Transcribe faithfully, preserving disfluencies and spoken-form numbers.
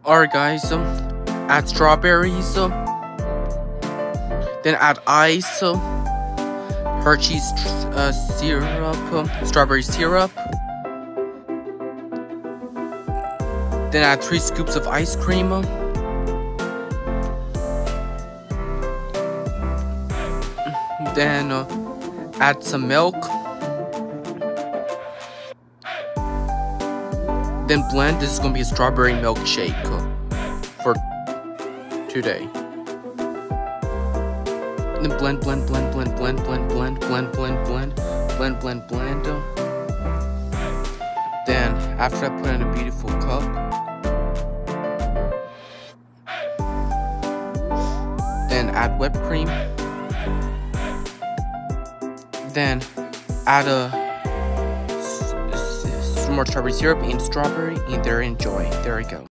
Alright guys, um, add strawberries, um, then add ice, um, Hershey's uh, syrup, um, strawberry syrup, then add three scoops of ice cream, um, then uh, add some milk, then blend. This is going to be a strawberry milkshake uh, for today. Then blend, blend, blend, blend, blend, blend, blend, blend, blend, blend, blend, blend, blend. Then after that, put in a beautiful cup. Then add whipped cream. Then add a some more strawberry syrup and strawberry, and there, enjoy. There we go.